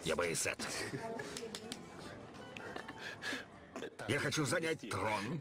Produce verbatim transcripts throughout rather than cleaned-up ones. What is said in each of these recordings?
Я боюсь этого. Я хочу занять трон.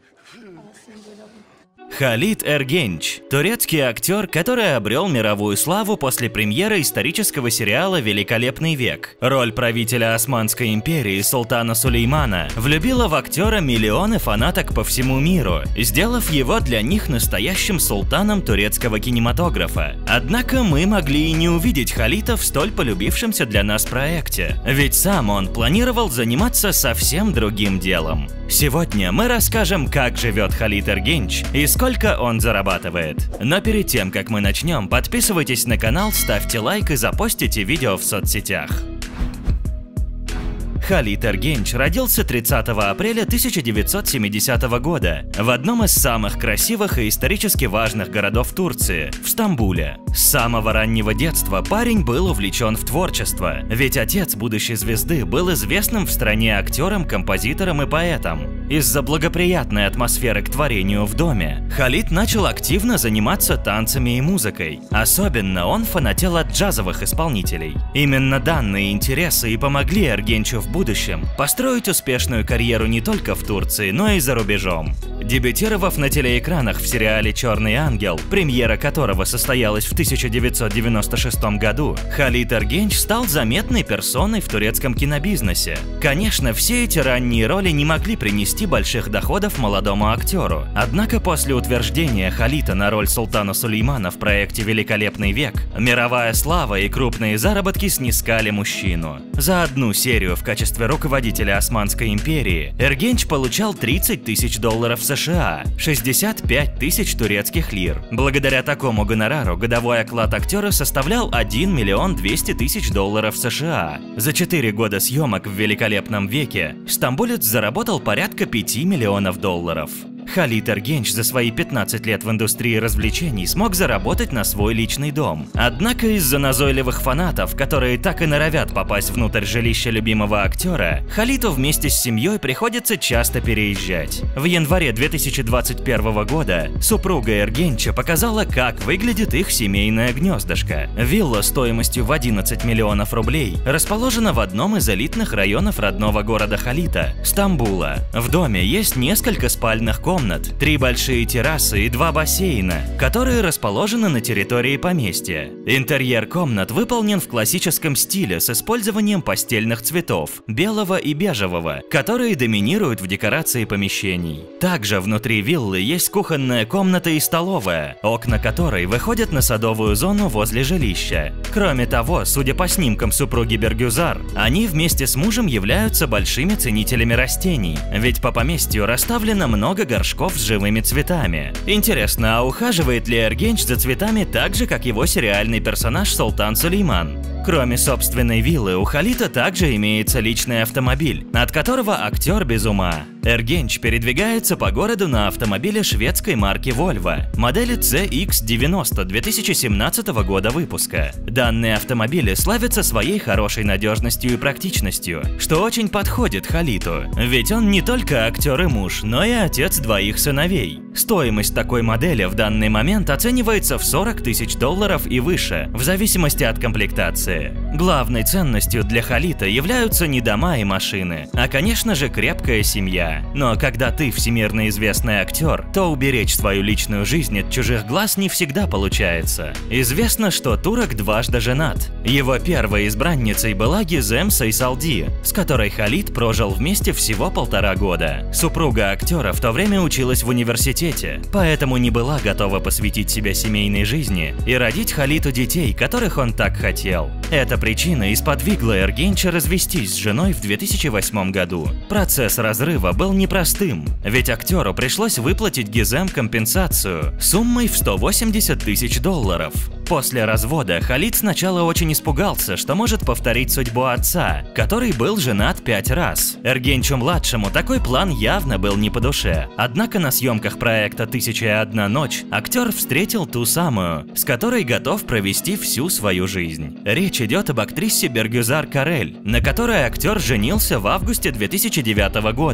Халид Эргенч – турецкий актер, который обрел мировую славу после премьеры исторического сериала «Великолепный век». Роль правителя Османской империи Султана Сулеймана влюбила в актера миллионы фанаток по всему миру, сделав его для них настоящим султаном турецкого кинематографа. Однако мы могли и не увидеть Халита в столь полюбившемся для нас проекте, ведь сам он планировал заниматься совсем другим делом. Сегодня мы расскажем, как живет Халид Эргенч и сколько он зарабатывает. Но перед тем, как мы начнем, подписывайтесь на канал, ставьте лайк и запостите видео в соцсетях. Халид Эргенч родился тридцатого апреля тысяча девятьсот семидесятого года в одном из самых красивых и исторически важных городов Турции – в Стамбуле. С самого раннего детства парень был увлечен в творчество, ведь отец будущей звезды был известным в стране актером, композитором и поэтом. Из-за благоприятной атмосферы к творению в доме Халид начал активно заниматься танцами и музыкой. Особенно он фанател от джазовых исполнителей. Именно данные интересы и помогли Эргенчу в будущем построить успешную карьеру не только в Турции, но и за рубежом. Дебютировав на телеэкранах в сериале «Черный ангел», премьера которого состоялась в тысяча девятьсот девяносто шестом году, Халид Эргенч стал заметной персоной в турецком кинобизнесе. Конечно, все эти ранние роли не могли принести больших доходов молодому актеру, однако после утверждения Халита на роль султана Сулеймана в проекте «Великолепный век», мировая слава и крупные заработки снискали мужчину. За одну серию в качестве руководителя Османской империи Эргенч получал тридцать тысяч долларов США, шестьдесят пять тысяч турецких лир. Благодаря такому гонорару годовой оклад актера составлял один миллион двести тысяч долларов США. За четыре года съемок в «Великолепном веке» стамбулец заработал порядка пяти миллионов долларов. Халид Эргенч за свои пятнадцать лет в индустрии развлечений смог заработать на свой личный дом. Однако из-за назойливых фанатов, которые так и норовят попасть внутрь жилища любимого актера, Халиду вместе с семьей приходится часто переезжать. В январе две тысячи двадцать первого года супруга Эргенча показала, как выглядит их семейное гнездышко. Вилла стоимостью в одиннадцать миллионов рублей расположена в одном из элитных районов родного города Халита – Стамбула. В доме есть несколько спальных комнат, комнат, три большие террасы и два бассейна, которые расположены на территории поместья. Интерьер комнат выполнен в классическом стиле с использованием пастельных цветов, белого и бежевого, которые доминируют в декорации помещений. Также внутри виллы есть кухонная комната и столовая, окна которой выходят на садовую зону возле жилища. Кроме того, судя по снимкам супруги Бергюзар, они вместе с мужем являются большими ценителями растений, ведь по поместью расставлено много горшков с живыми цветами. Интересно, а ухаживает ли Эргенч за цветами так же, как его сериальный персонаж Султан Сулейман? Кроме собственной виллы, у Халида также имеется личный автомобиль, от которого актер без ума. Эргенч передвигается по городу на автомобиле шведской марки Volvo, модели си икс девяносто две тысячи семнадцатого года выпуска. Данные автомобили славятся своей хорошей надежностью и практичностью, что очень подходит Халиду, ведь он не только актер и муж, но и отец двоих сыновей. Стоимость такой модели в данный момент оценивается в сорок тысяч долларов и выше, в зависимости от комплектации. Главной ценностью для Халида являются не дома и машины, а, конечно же, крепкая семья. Но когда ты всемирно известный актер, то уберечь свою личную жизнь от чужих глаз не всегда получается. Известно, что турок дважды женат. Его первой избранницей была Гизем Сайсалди, с которой Халид прожил вместе всего полтора года. Супруга актера в то время училась в университете, поэтому не была готова посвятить себя семейной жизни и родить Халиду детей, которых он так хотел. Эта причина и сподвигла Эргенча развестись с женой в две тысячи восьмом году. Процесс разрыва был непростым, ведь актеру пришлось выплатить Гизем компенсацию суммой в сто восемьдесят тысяч долларов. После развода Халид сначала очень испугался, что может повторить судьбу отца, который был женат пять раз. Эргенчу-младшему такой план явно был не по душе. Однако на съемках проекта «Тысяча и одна ночь» актер встретил ту самую, с которой готов провести всю свою жизнь. Речь идет об актрисе Бергюзар Карель, на которой актер женился в августе две тысячи девятого года.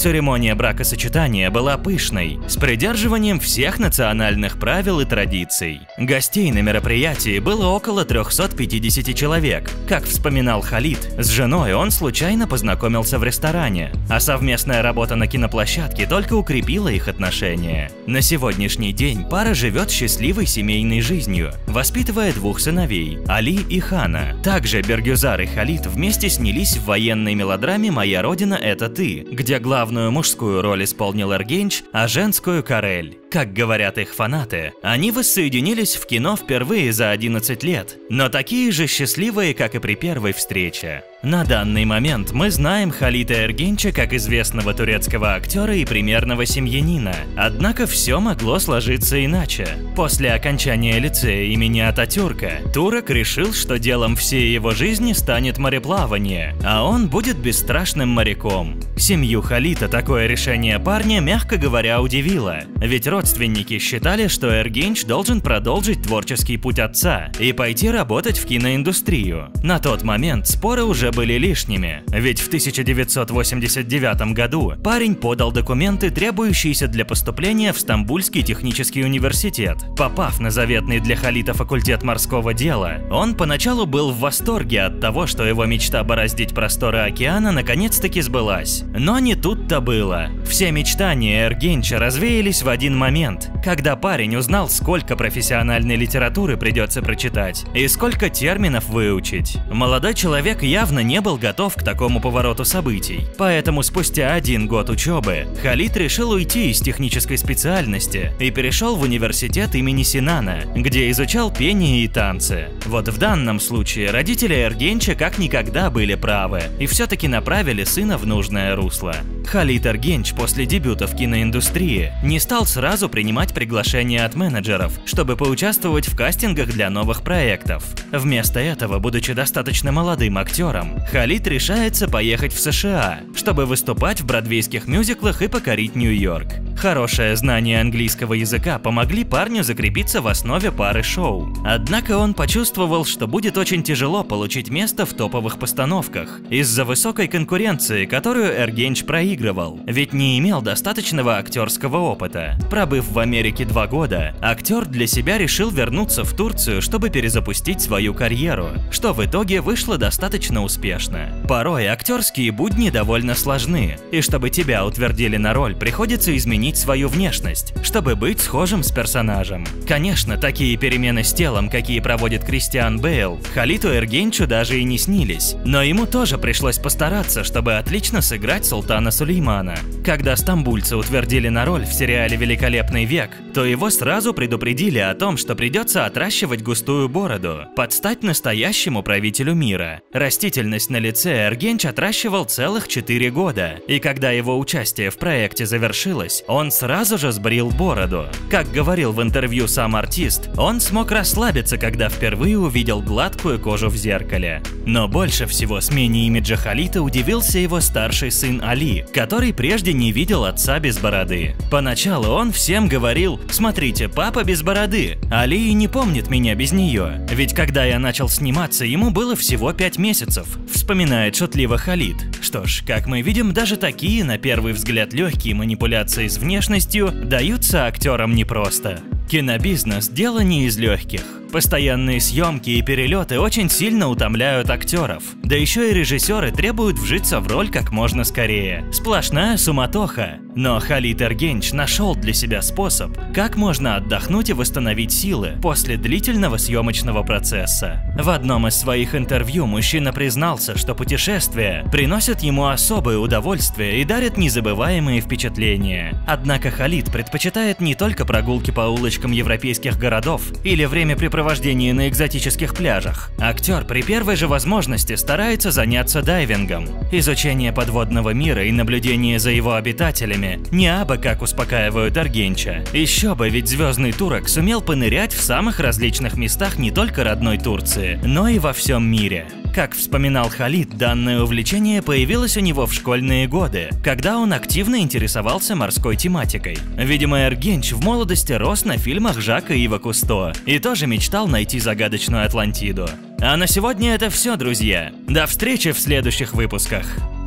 Церемония бракосочетания была пышной, с придерживанием всех национальных правил и традиций. Гостей на мероприятии было около трёхсот пятидесяти человек. Как вспоминал Халид, с женой он случайно познакомился в ресторане, а совместная работа на киноплощадке только укрепила их отношения. На сегодняшний день пара живет счастливой семейной жизнью, воспитывая двух сыновей – Али и Хана. Также Бергюзар и Халид вместе снялись в военной мелодраме «Моя родина – это ты», где главную мужскую роль исполнил Эргенч, а женскую – Карель. Как говорят их фанаты, они воссоединились в кино впервые за одиннадцать лет, но такие же счастливые, как и при первой встрече. На данный момент мы знаем Халита Эргенча как известного турецкого актера и примерного семьянина. Однако все могло сложиться иначе. После окончания лицея имени Ататюрка турок решил, что делом всей его жизни станет мореплавание, а он будет бесстрашным моряком. Семью Халита такое решение парня, мягко говоря, удивило, ведь родственники считали, что Эргенч должен продолжить творческий путь отца и пойти работать в киноиндустрию. На тот момент споры уже были лишними, ведь в тысяча девятьсот восемьдесят девятом году парень подал документы, требующиеся для поступления в Стамбульский технический университет. Попав на заветный для Халита факультет морского дела, он поначалу был в восторге от того, что его мечта бороздить просторы океана наконец-таки сбылась. Но не тут-то было. Все мечтания Эргенча развеялись в один момент, когда парень узнал, сколько профессиональной литературы придется прочитать и сколько терминов выучить. Молодой человек явно не был готов к такому повороту событий, поэтому спустя один год учебы Халид решил уйти из технической специальности и перешел в университет имени Синана, где изучал пение и танцы. Вот в данном случае родители Эргенча как никогда были правы и все-таки направили сына в нужное русло. Халид Эргенч после дебюта в киноиндустрии не стал сразу принимать приглашения от менеджеров, чтобы поучаствовать в кастингах для новых проектов. Вместо этого, будучи достаточно молодым актером, Халид решается поехать в США, чтобы выступать в бродвейских мюзиклах и покорить Нью-Йорк. Хорошее знание английского языка помогли парню закрепиться в основе пары шоу. Однако он почувствовал, что будет очень тяжело получить место в топовых постановках из-за высокой конкуренции, которую Эргенч проигрывал, ведь не имел достаточного актерского опыта. Пробыв в Америке два года, актер для себя решил вернуться в Турцию, чтобы перезапустить свою карьеру, что в итоге вышло достаточно успешно. Порой актерские будни довольно сложны, и чтобы тебя утвердили на роль, приходится изменить свою внешность, чтобы быть схожим с персонажем. Конечно, такие перемены с телом, какие проводит Кристиан Бейл, Халиту Эргенчу даже и не снились, но ему тоже пришлось постараться, чтобы отлично сыграть султана Сулеймана. Когда стамбульца утвердили на роль в сериале «Великолепный век», то его сразу предупредили о том, что придется отращивать густую бороду, под стать настоящему правителю мира. Растительность на лице Эргенч отращивал целых четыре года, и когда его участие в проекте завершилось, он сразу же сбрил бороду. Как говорил в интервью сам артист, он смог расслабиться, когда впервые увидел гладкую кожу в зеркале. Но больше всего смене имиджа Халита удивился его старший сын Али, который прежде не видел отца без бороды. Поначалу он всем говорил: «Смотрите, папа без бороды, Али и не помнит меня без нее, ведь когда я начал сниматься, ему было всего пять месяцев», вспоминает шутливо Халид. Что ж, как мы видим, даже такие, на первый взгляд, легкие манипуляции с внешностью даются актерам непросто. Кинобизнес – дело не из легких. Постоянные съемки и перелеты очень сильно утомляют актеров. Да еще и режиссеры требуют вжиться в роль как можно скорее. Сплошная суматоха. Но Халид Эргенч нашел для себя способ, как можно отдохнуть и восстановить силы после длительного съемочного процесса. В одном из своих интервью мужчина признался, что путешествия приносят ему особое удовольствие и дарят незабываемые впечатления. Однако Халид предпочитает не только прогулки по улочкам европейских городов или времяпрепровождение на экзотических пляжах. Актер при первой же возможности старается заняться дайвингом. Изучение подводного мира и наблюдение за его обитателями не абы как успокаивают Эргенча. Еще бы, ведь звездный турок сумел понырять в самых различных местах не только родной Турции, но и во всем мире. Как вспоминал Халид, данное увлечение появилось у него в школьные годы, когда он активно интересовался морской тематикой. Видимо, Эргенч в молодости рос на фильмах Жака Ива Кусто и тоже мечтал найти загадочную Атлантиду. А на сегодня это все, друзья. До встречи в следующих выпусках.